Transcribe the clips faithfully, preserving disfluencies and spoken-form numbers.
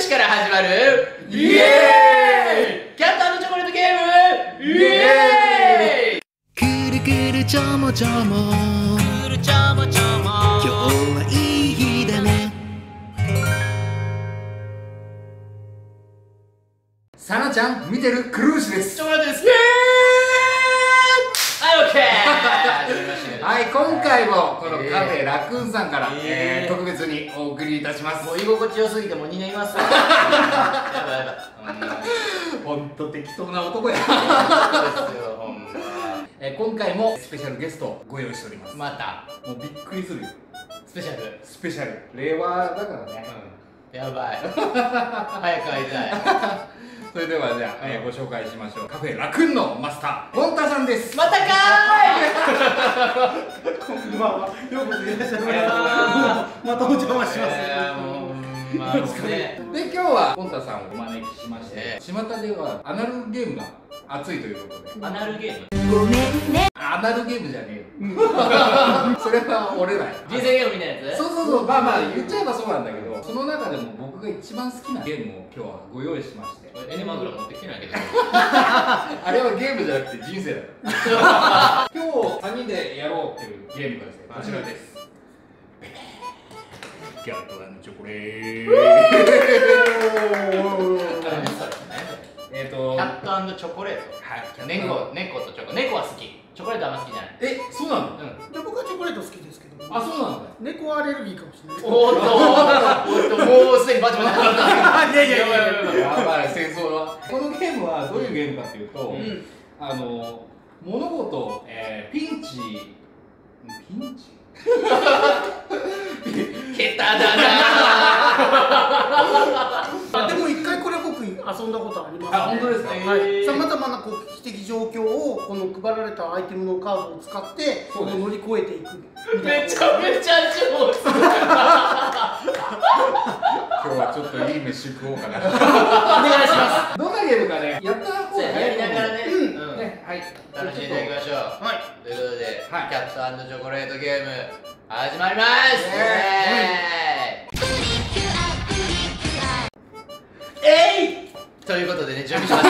しから始まるイエーイキャットチョコレートゲームイエーイくるくるちょもちょもくるちょもちょも今日はいい日だね。 さなちゃん見てるクルーシです。 チョコレートです。イエーイはい、オッケーはい、今回もこのカフェラクーンさんから、えーえー、特別にお送りいたします。 もう居心地よすぎてもうにねんいますわ。やばいやばい。 ほんと適当な男や。えー、今回もスペシャルゲストをご用意しております。 またもうびっくりするよ。 スペシャルスペシャル令和だからね、 うん、やばい。早く会いたい。 それではじゃあ、えー、ご紹介しましょう。カフェラクーンのマスターゴンタさんです。 またかーい。 こんばんは。ようこそいらっしゃいました。またお邪魔します。 まあね。 で今日はゴンタさんをお招きしまして、巷ではアナルゲームが熱いということで。 アナルゲーム。ごめんね。 アナルゲームじゃねえよ。それは俺らや。 人生ゲームみたいなやつ。 そうそうそう。まあまあ言っちゃえばそうなんだけど、その中でも僕が一番好きなゲームを今日はご用意しまして。 エネマグラ持ってきてないけど。 あれはゲームじゃなくて人生だから今日さんにんでやろうっていうゲームがですね、こちらです。キャット&チョコレート。えっとキャット&チョコレート。はい。 猫猫とチョコ。猫は好き。チョコレートあんま好きじゃない。 え、そうなの？ うん。で僕はチョコレート好きですけど。 あ、そうなんだ。 猫アレルギーかもしれない。 おっとおっともうすでにバチバチ始まった。 いやいやいやいや。 やばい戦争は。このゲームはどういうゲームかっていうと、あの物事、えー、ピンチピンチ下手だなあ。でも一回これ僕遊んだことありますね。 あ、本当ですか。 さまざまなこう危機的状況をこの配られたアイテムのカードを使って乗り越えていく。 めちゃめちゃ上手。 今日はちょっといい飯食おうかな。 お願いします。 どんなゲームかね、やった方がやりながらね。 うん。ね、はい。 楽しんでいきましょう。はい。ということで、キはい、 ャット&チョコレートゲーム始まります。イエーイ。えい。ということでね、準備しました。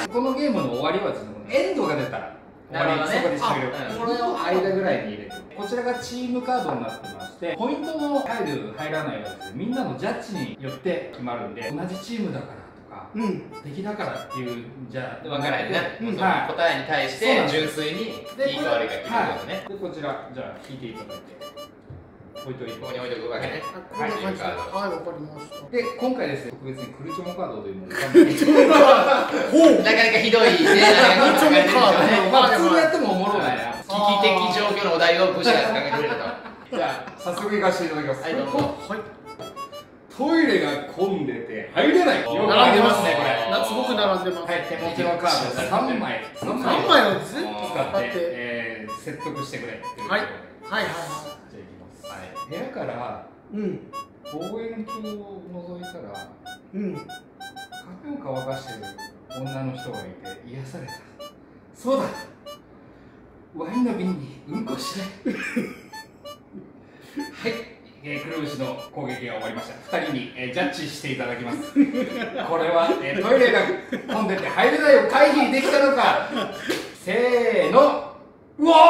このゲームの終わりはですね、エンドが出たら終わり、そこで終了。これの間ぐらいに入れて、こちらがチームカードになってまして、ポイントの入る入らないはですね、みんなのジャッジによって決まるんで、同じチームだからとか、うん、敵だからっていうじゃあ分からないでね、 うん、 はい、答えに対して純粋にいいか悪いか決めることね。 でこちらじゃあ引いていただいて。置いといて、 ここに置いておくわけね。 はい、わかりました。 で、今回ですね、特別にクルチョモカードというのをなかなかひどいね、クルチョモカード。 まあ普通にやってもおもろないな。 危機的状況のお題を武士が考えてくれると。 じゃあ早速行かせていただきます。 はい、どうぞ。はい。 トイレが混んでて入れない。 並んでますね、これ。すごく並んでます。 はい、手持ちのカードさんまい、 さんまいをずっと使って説得してくれ。 はい、はいはいはい。 部屋から望遠鏡を覗いたら、うん、髪を乾かしてる女の人がいて癒された。そうだ、ワインの瓶にうんこしてはい、えー、黒牛の攻撃が終わりました。ふたりに、えー、ジャッジしていただきます。これは、えー、トイレが混んでて入れないを回避できたのか。せーの、うおー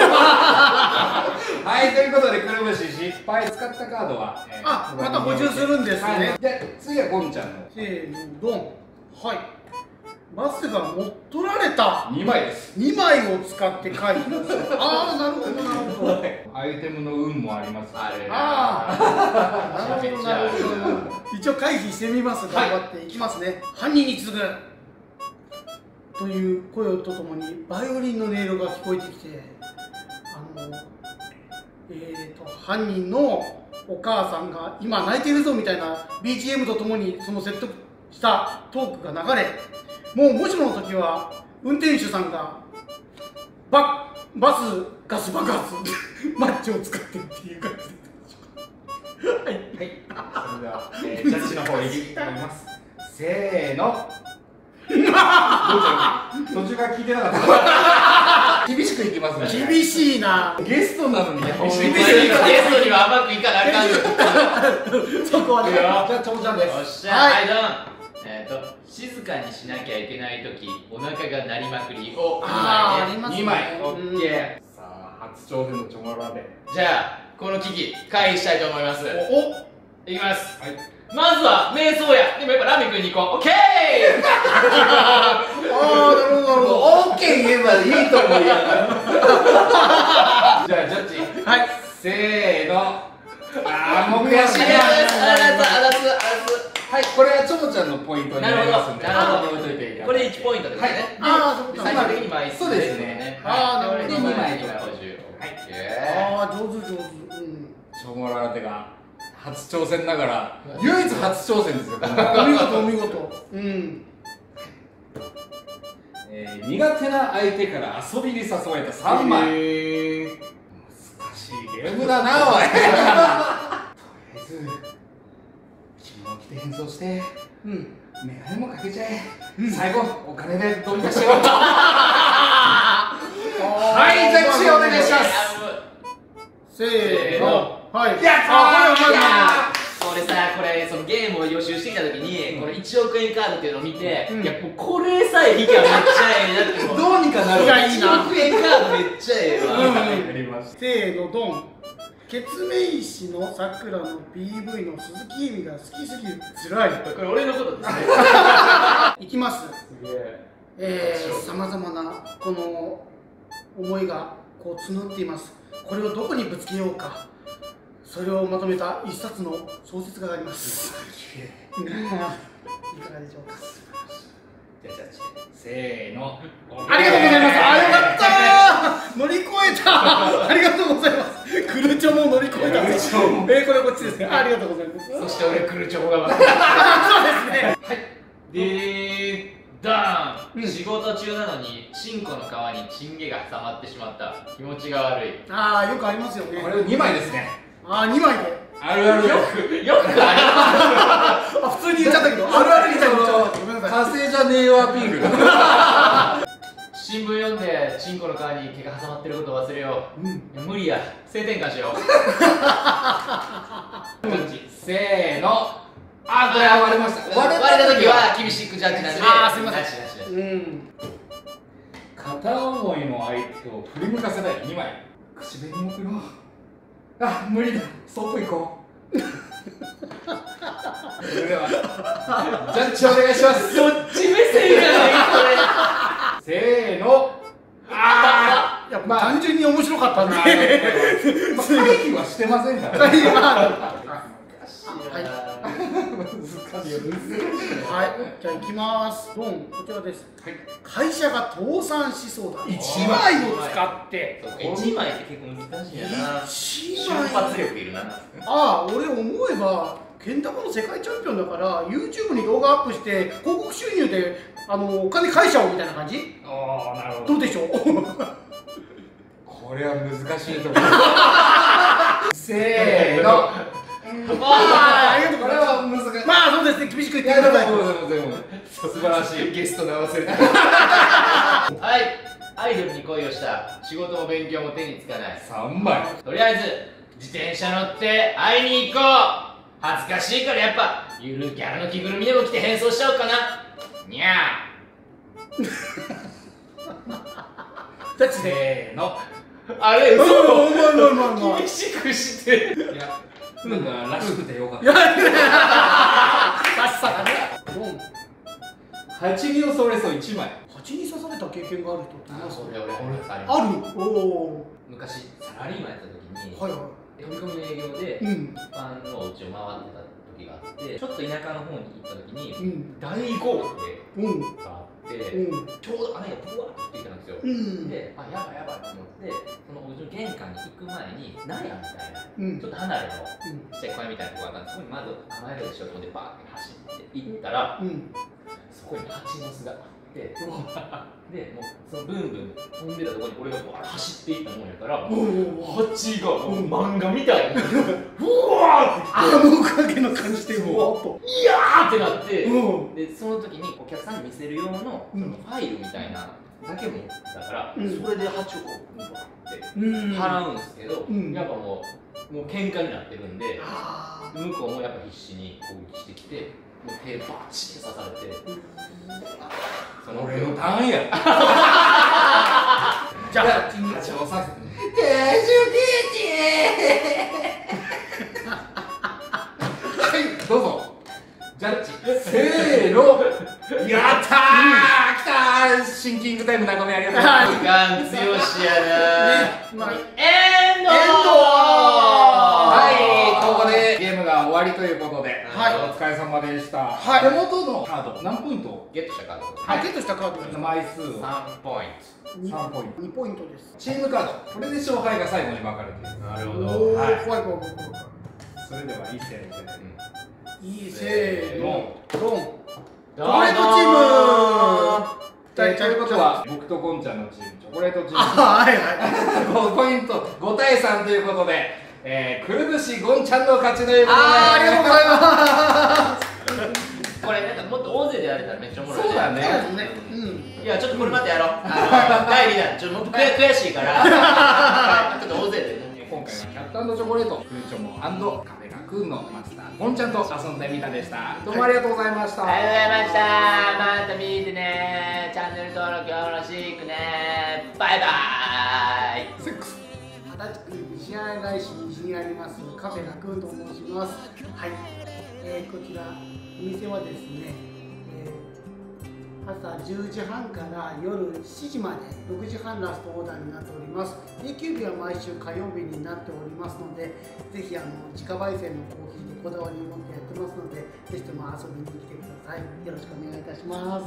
はい、ということで、くるぶし失敗。使ったカードは、 えー、あ、また補充するんですね。はい、 じゃあ、次はゴンちゃんの。 せーの、ドン。はい。バスが乗っ取られた。 にまいです。 にまいを使って回避。ああ、なるほど、なるほど。 アイテムの運もあります。 あれ。 ああ、なるほど、なるほど。一応回避してみます。頑張っていきますね。犯人に次ぐ。という声とともにバイオリンの音色が聞こえてきて、あのえーと犯人のお母さんが今泣いてるぞみたいな ビージーエム とともにその説得したトークが流れ、もうもしもの時は運転手さんがババスガス爆発マッチを使ってっていう感じで、はい、はい、 それでは、えー、ジャッジの方いきたいと思います。せーの、 途中から聞いてなかった厳しくいきますね。 厳しいな。 ゲストなのに厳しい。 ゲストには甘くいかなあかんよ。 そこはね。 じゃあちょうちゃんです。 よっしゃ、はい、どん。えっと静かにしなきゃいけないとき、お腹が鳴りまくりをにまいね。オッケー。 さあ初挑戦のチョモラで。じゃあこの危機回避したいと思います。 お、 いきます。 はい。 まずは瞑想や。でもやっぱラーメン食いに行こう。オッケー。 ああ、なるほどなるほど。 オッケー言えばいいと思うよ。じゃあジャッジ。 はい。 せーの。ああもう悔しい。 あらつあらつあらつ。 はい、これはチョモちゃんのポイントになりますんで。 なるほど。これいちポイントですね。 ああ、そうか。 最終的に枚数。 そうですね。 ああ、なるほど。 にまいにまいごじゅう。 ああ、上手上手。うん。 チョモラテが初挑戦ながら唯一初挑戦ですよ。 お見事お見事。うん。 えー、苦手な相手から遊びに誘われたさんまい。難しいゲームだなおい。とりあえず着物着て変装して、 うん。 メガネもかけちゃえ。最後お金でどうにかしよう。はい、ジャッジお願いします。 せーの。はい。 やったー。 俺さ、これそのゲームを予習してきた時に、このいちおくえんカードっていうのを見て、 うん、 いやもうこれさえ引きゃめっちゃええなって。 どうにかなる。 いやいいな。 いちおくえんカードめっちゃええわ。 やりました。 せーのドン。ケツメイシのさくらの ピーブイ の鈴木由美が好きすぎるつらい。 これ俺のことですね。 いきます。 すげえ。 えー、さまざまなこの思いがこう募っています。これをどこにぶつけようか、それをまとめた一冊の小説があります。いかがでしょうか。 じゃあジャッジせーの。 ありがとうございます。あ、よかったー。乗り越えた。ありがとうございます。クルチョも乗り越えた。えー、これこっちですね。ありがとうございます。 そして俺クルチョコがそうですね。 はい。でーダーン、うん、仕事中なのにチンコの皮にチンゲが挟まってしまった。気持ちが悪い。 ああ、よくありますよね。 これにまいですね。 ああ、にまいであるある。 よくよくあります。 あ、普通に言っちゃったけど、あるあるみたいに言っちゃった。ごめんなさい。 火星じゃねえよアピール。 新聞読んでチンコの皮に毛が挟まってることを忘れよう。うん、いや無理や。性転換しよう。 せーの。あ、これは割れました。 割れた時は厳しくジャッジなんで。 あー、すみません。 なしなしなし。 うん。 片思いの相手を振り向かせたいにまい。口紅もくろう。あ、無理だ。外行こう。それではジャッジお願いします。 どっち目線がないこれ。せーの。ああ、やっぱ単純に面白かったんで。 回避はしてませんから。 はい。 難しい。 はい、じゃあ行きます。ドン、こちらです。はい、会社が倒産しそうだ。いちまいを使って。 いちまいって結構難しいやな。瞬発力いるな。ああ、俺思えばケンタマの世界チャンピオンだから YouTube に動画アップして広告収入であのお金返しちゃおうみたいな感じ。 ああ、なるほど。 どうでしょう。 これは難しいところ。せーの。 ああ、ありがとうございます。 これは難しい。 まあそうですね、厳しく言ってください。 素晴らしい。ゲスト直せる。 はい、アイドルに恋をした。仕事も勉強も手につかない。 さんまい。 とりあえず自転車乗って会いに行こう。恥ずかしいからやっぱゆるキャラの着ぐるみでも着て変装しちゃおうかな。にゃー。 タッチで。 せーの。 あれ、嘘。 厳しくして。 いや、なんからしくてよかった。 さっさかね。 蜂に襲われそういちまい。 蜂に刺された経験がある人っています？ 俺俺ある。おお。 昔サラリーマンやった時に、 はいはい。 飛び込みの営業で、 うん、 一般のお家を回ってた時があって、ちょっと田舎の方に行った時に、 うん、 大豪雨うんがあって、 うん、 ちょうど雨がブワーって降ってきたんですよ。うん、で、あ、やばいやばいと思って、そのお家の玄関に行く前に、何やみたいな、うん、ちょっと離れのちっちゃい小屋みたいなとこがあったんです。そこにまず構えるでしょと思ってバーって走って行ったら、うん、そこに蜂の巣が。 でもうそのブンブン飛んでたところに俺がこう走っていったもんやから、蜂がもう漫画みたいにふわーってきて、 あのおかげの感じでうわっといやーってなって、でその時にお客さんに見せる用のそのファイルみたいなだけ持ってたから、それで蜂をこうバって払うんですけど、やっぱもうもう喧嘩になってるんで、向こうもやっぱ必死に攻撃してきて、もう手バッチリ刺されて、その俺のターンや。 じゃあ蜂を刺す。はいどうぞ。ジャッジせーの。やったー、きたー。シンキングタイム中目ありがとうございます。 ガン強しやな。エンド。 はい、ここでゲームが終わりということで、 はい、 お疲れ様でした。 はい、 手元のカード何ポイントゲットしたカード。 はい、ゲットしたカードの枚数さんポイント。 さんポイント。 にポイントです。 チームカード。これで勝敗が最後に分かるという。 なるほど。 ど。 はい。怖い怖い怖い。 それでは一斉に。 いいせーの。ドン。 ドン。 チョコレートチーム。 ということは僕とゴンちゃんのチーム、チョコレートチーム。 はいはい。 ごポイント、ごたいさんということで、えー、くるぶしゴンちゃんの勝ちということで。 あー、ありがとうございます。 これなんかもっと大勢でやれたらめっちゃおもろい。 そうだね。 うん。 いやちょっとこれまたやろう。だいにだんちょっともっと悔しいから。ちょっと大勢で。 今回はキャット&チョコレート、クーチョモ&カフェラクーンのマスターゴンちゃんと遊んでみたでした。どうもありがとうございました。 ありがとうございました。また見てね。チャンネル登録よろしくね。バイバーイ。 セックス。 足立区西新井市西にありますカフェラクーンと申します。はい、えー、こちらお店はですね、えー、朝じゅうじはんから夜しちじまでろくじはんラストオーダーになっております。定休日は毎週火曜日になっておりますので、ぜひあの自家焙煎のコーヒーでこだわりを持ってやってますので、ぜひとも遊びに来てください。よろしくお願いいたします。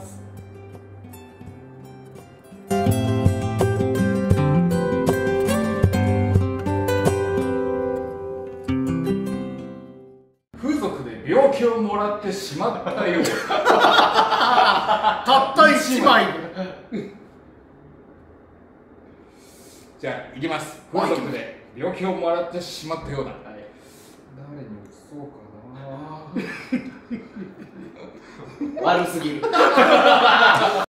風俗で病気をもらってしまったようたった一枚でじゃあ行きます。風俗で病気をもらってしまったようだ。誰に移そうかな。 悪すぎる。